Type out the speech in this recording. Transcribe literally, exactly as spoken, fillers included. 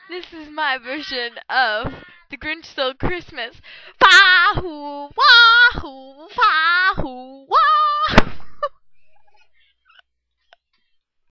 This is my version of The Grinch Stole Christmas. Wahoo, wahoo, wahoo,